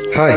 हाय।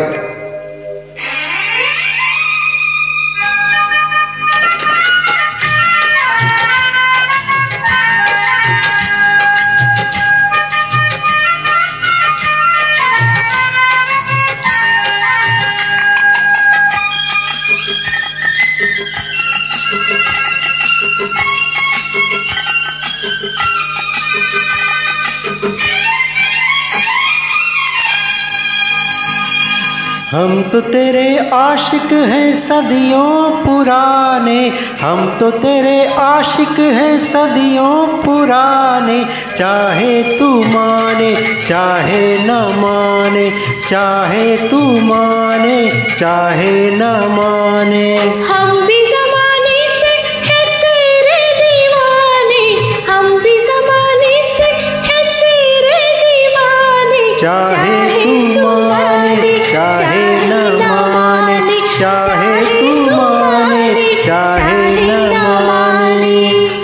हम तो तेरे आशिक हैं सदियों पुराने, हम तो तेरे आशिक हैं सदियों पुराने। चाहे तू माने चाहे न माने, चाहे तू माने चाहे न माने। हम भी ज़माने से हैं तेरे दीवाने, हम भी ज़माने से हैं तेरे दीवाने। चाहे तू माने चाहे न माने, चाहे तू माने चाहे न माने।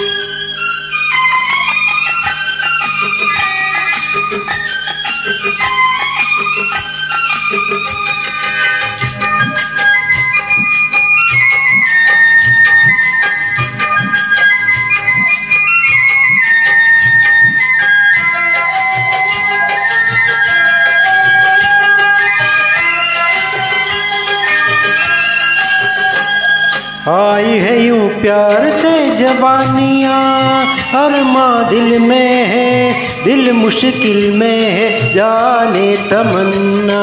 आई है यूं प्यार से जवानियाँ, अरमा दिल में है, दिल मुश्किल में है, जाने तमन्ना।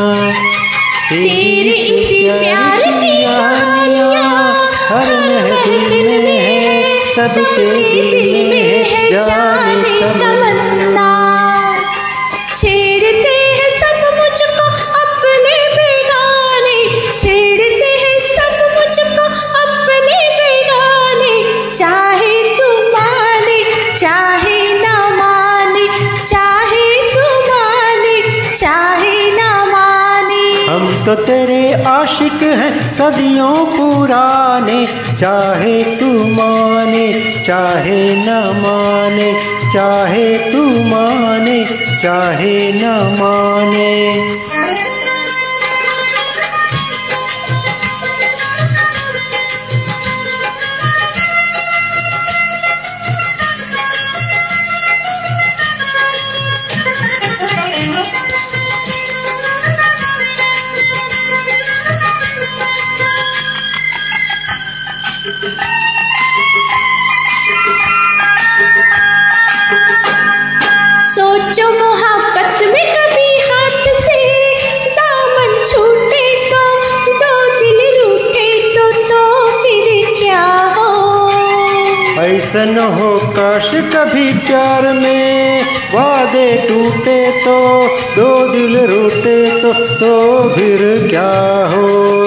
तेरे इसी प्यार की कहानियाँ हर महफिल में है, सबके दिल में है, जाने तमन्ना। छेड़ते हैं सब मुझको अपने बेगाने, छेड़ते हैं सब मुझको अपने बेगाने। चाहे तू माने चाहे न माने, चाहे तू माने चाहे न माने। हम तो तेरे आशिक हैं सदियों पुराने, चाहे तू माने चाहे न माने, चाहे तू माने चाहे न माने। सोचो मोहब्बत में कभी हाथ से दामन छूटे तो, दो दिल रूठे तो फिर क्या हो। ऐसा न हो काश कभी प्यार में वादे टूटे तो, दो दिल रूठे तो फिर क्या हो।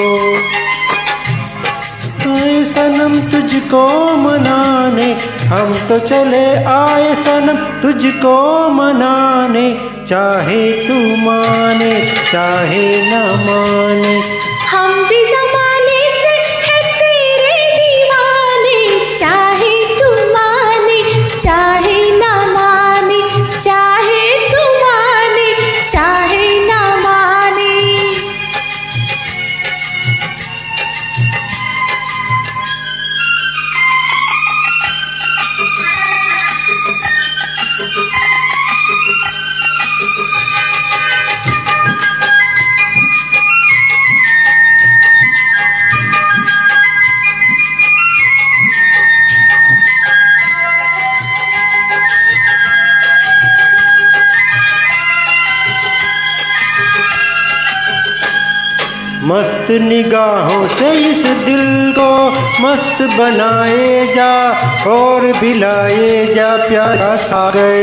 आए सनम तुझको मनाने, हम तो चले आए सनम तुझको मनाने। चाहे तू माने चाहे न माने, हम भी ज़माने से हैं तेरे दीवाने। चाहे तू माने चाहे न माने, चाहे तू माने चाहे न माने। मस्त निगाहों से इस दिल को मस्त बनाए जा, और बिलाए जा प्यारा सागर।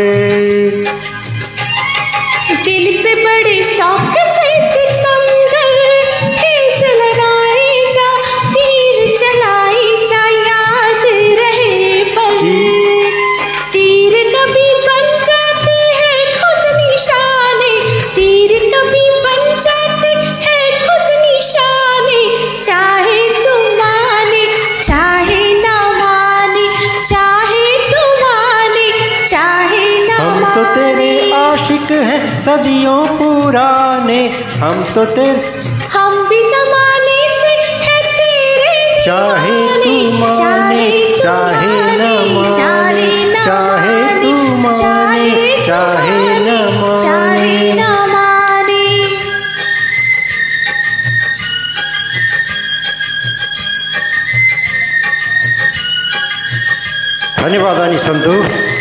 दिल पे बड़े शौक से सितमगर ठेस लगाए जा, तीर चलाए जा, याद रहे पल। तीर कभी बन जाते हैं खुद निशाने, तीर कभी बन जाते हैं खुद निशाने। चाहे तू माने चाहे न माने, चाहे तू माने चाहे न हम तो माने। तेरे आशिक हैं सदियों पुराने, माने हम तो तेरे, हम भी ज़माने से है तेरे चाहे तू दीवाने, माने चाहे न माने, चाहे तू माने चाहे न माने। धन्यवाद अनिल संधू।